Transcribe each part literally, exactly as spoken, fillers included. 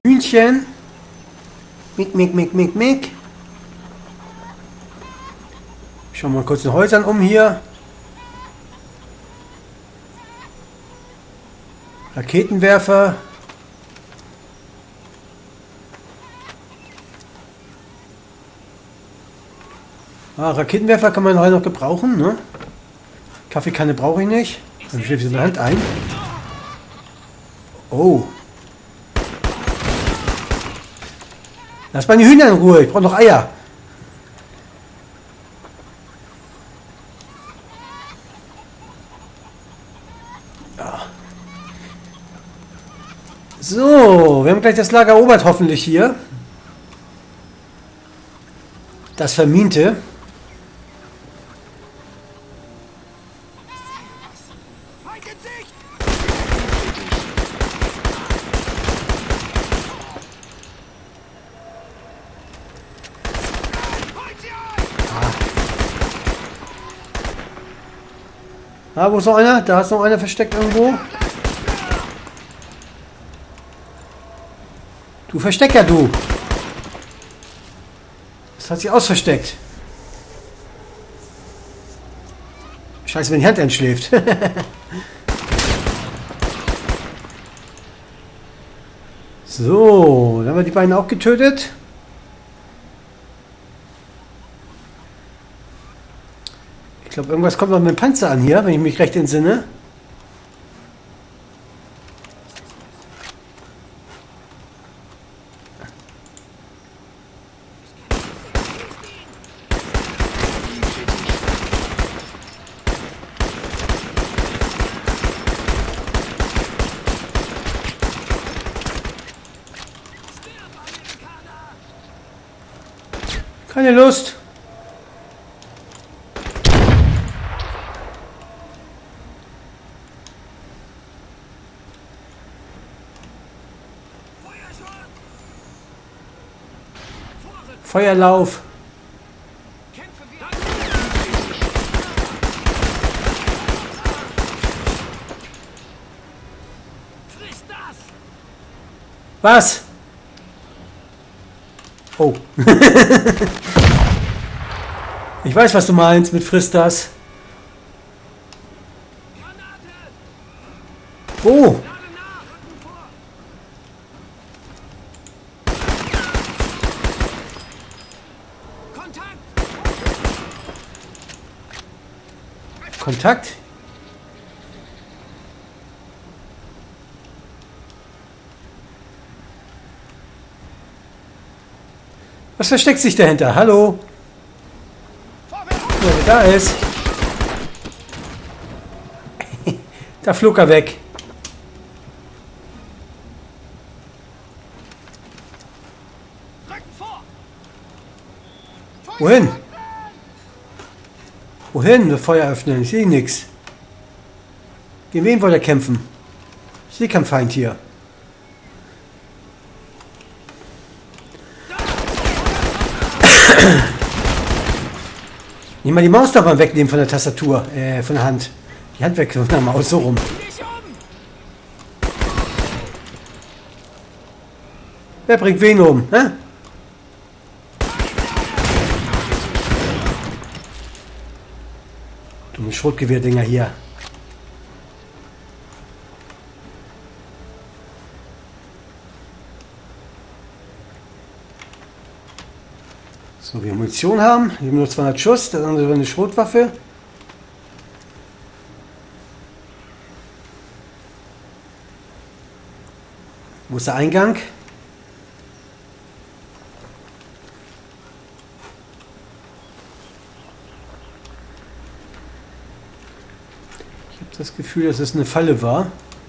Hühnchen. Mick, mick, mick, mick, mick. Schauen wir mal kurz in den Häusern um hier. Raketenwerfer. Ah, Raketenwerfer kann man heute noch gebrauchen, ne? Kaffeekanne brauche ich nicht. Dann steht wieder eine Hand ein. Oh. Lass meine Hühner in Ruhe, ich brauche noch Eier. Ja. So, wir haben gleich das Lager erobert, hoffentlich hier. Das Verminte. Ah, wo ist noch einer? Da ist noch einer versteckt irgendwo. Du Verstecker, du. Das hat sich ausversteckt. Scheiße, wenn die Hand entschläft. So, dann haben wir die beiden auch getötet. Ich glaube, irgendwas kommt noch mit dem Panzer an hier, wenn ich mich recht entsinne. Keine Lust. Feuerlauf. Was? Oh. Ich weiß, was du meinst mit frisst das. Wo? Kontakt? Was versteckt sich dahinter? Hallo? Oh, wer da ist. Da flog er weg. Wohin? Wohin? Das Feuer öffnen. Ich sehe nichts. Gegen wen wollt ihr kämpfen? Ich sehe keinen Feind hier. Nimm mal die Maus doch mal wegnehmen von der Tastatur, äh, von der Hand. Die Hand weg von der Maus, so rum. Wer bringt wen um, hä? Dumme Schrotgewehrdinger hier. So, wir Munition haben. Wir haben nur zweihundert Schuss, das andere eine Schrotwaffe. Wo ist der Eingang? Ich habe das Gefühl, dass es eine Falle war.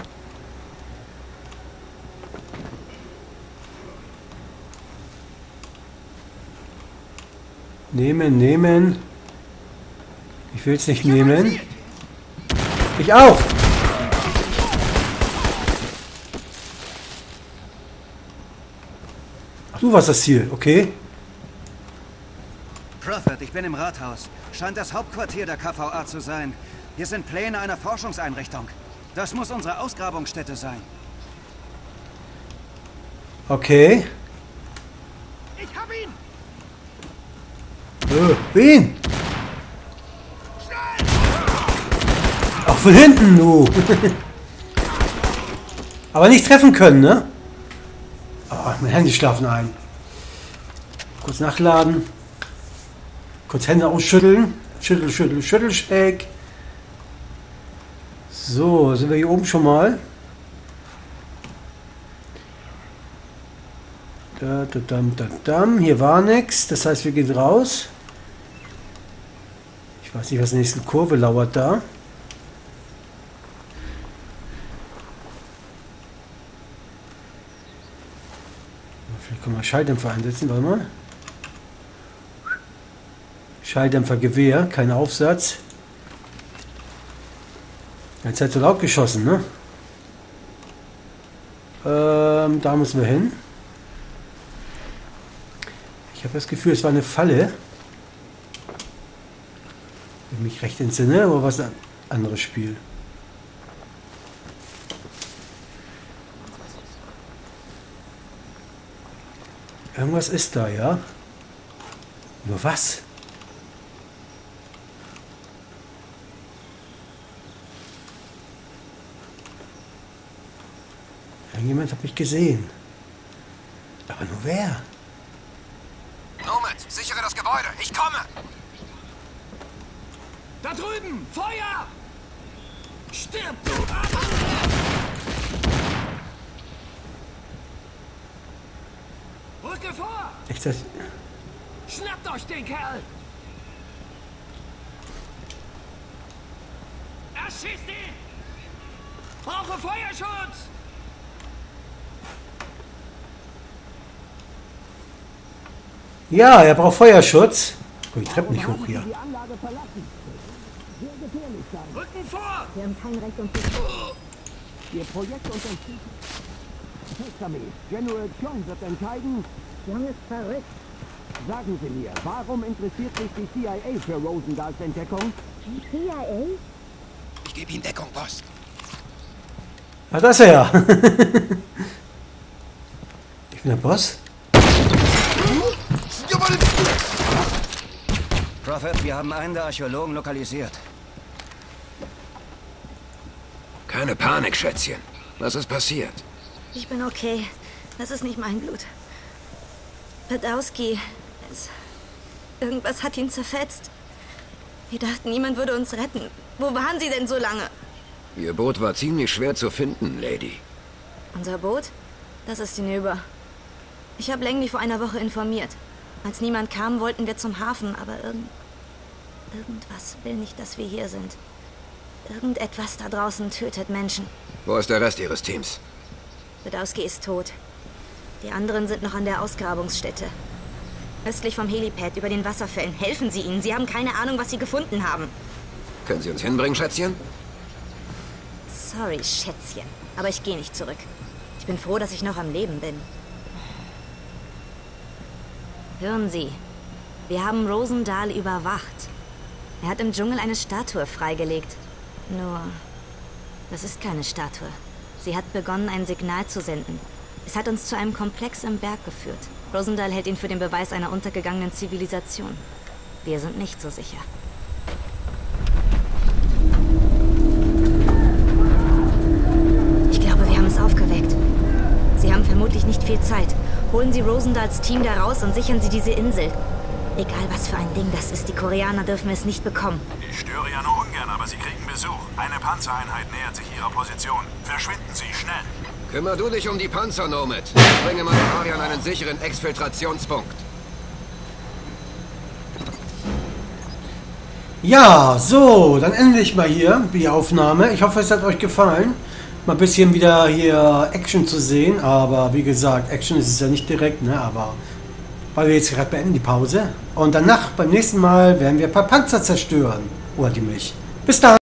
Nehmen, nehmen. Ich will es nicht nehmen. Ich auch. Ach, du warst das Ziel, okay. Prophet, ich bin im Rathaus. Scheint das Hauptquartier der K V A zu sein. Hier sind Pläne einer Forschungseinrichtung. Das muss unsere Ausgrabungsstätte sein. Okay. Ich hab ihn! Äh, wen? Auch von hinten, du. Aber nicht treffen können, ne? Oh, mein Handy schlafen ein. Kurz nachladen. Kurz Hände ausschütteln. Schüttel, schüttel, schüttel, shake. So, sind wir hier oben schon mal. Da, da, dam, da, dam. Hier war nichts. Das heißt, wir gehen raus. Ich weiß nicht, was die nächste Kurve lauert da. Vielleicht können wir Schalldämpfer einsetzen. Warte mal. Schalldämpfer Gewehr, kein Aufsatz. Jetzt hat so laut geschossen, ne? Ähm, da müssen wir hin. Ich habe das Gefühl, es war eine Falle. Wenn ich mich recht entsinne, aber was ein anderes Spiel. Irgendwas ist da, ja? Nur was? Irgendjemand hat mich gesehen. Aber nur wer? Nomad, sichere das Gebäude. Ich komme. Da drüben! Feuer! Stirb, du! Rücke vor! Ich das. Schnappt euch den Kerl! Erschießt ihn! Brauche Feuerschutz! Ja, er braucht Feuerschutz. Guck, ich treppe nicht hoch hier. Rücken vor! Wir haben kein Recht, uns zu... Ihr Projekt unterstützt. Testament. General John wird entscheiden. John ist verrückt. Sagen Sie mir, warum interessiert sich die C I A für Rosendahls Entdeckung? Die C I A? Ich gebe Ihnen Deckung, Boss. Ah, das ist er ja. Ich bin der Boss. Prophet, wir haben einen der Archäologen lokalisiert. Keine Panik, Schätzchen. Was ist passiert? Ich bin okay. Das ist nicht mein Blut. Pedowski, es... Irgendwas hat ihn zerfetzt. Wir dachten, niemand würde uns retten. Wo waren Sie denn so lange? Ihr Boot war ziemlich schwer zu finden, Lady. Unser Boot? Das ist hinüber. Ich habe Langley vor einer Woche informiert. Als niemand kam, wollten wir zum Hafen, aber irgend... irgendwas will nicht, dass wir hier sind. Irgendetwas da draußen tötet Menschen. Wo ist der Rest Ihres Teams? Pedowski ist tot. Die anderen sind noch an der Ausgrabungsstätte. Östlich vom Helipad, über den Wasserfällen. Helfen Sie ihnen. Sie haben keine Ahnung, was sie gefunden haben. Können Sie uns hinbringen, Schätzchen? Sorry, Schätzchen. Aber ich gehe nicht zurück. Ich bin froh, dass ich noch am Leben bin. Hören Sie, wir haben Rosendahl überwacht. Er hat im Dschungel eine Statue freigelegt. Nur, das ist keine Statue. Sie hat begonnen, ein Signal zu senden. Es hat uns zu einem Komplex im Berg geführt. Rosendahl hält ihn für den Beweis einer untergegangenen Zivilisation. Wir sind nicht so sicher. Ich glaube, wir haben es aufgeweckt. Sie haben vermutlich nicht viel Zeit. Holen Sie Rosendahls Team da raus und sichern Sie diese Insel. Egal, was für ein Ding das ist, die Koreaner dürfen es nicht bekommen. Ich störe ja nur ungern, aber Sie kriegen Besuch. Eine Panzereinheit nähert sich Ihrer Position. Verschwinden Sie, schnell! Kümmer du dich um die Panzer, Nomad. Ich bringe Malari an einen sicheren Exfiltrationspunkt. Ja, so, dann endlich mal hier die Aufnahme. Ich hoffe, es hat euch gefallen. Mal ein bisschen wieder hier Action zu sehen, aber wie gesagt, Action ist es ja nicht direkt, ne, aber weil wir jetzt gerade beenden die Pause und danach beim nächsten Mal werden wir ein paar Panzer zerstören. Oder die mich. Bis dann!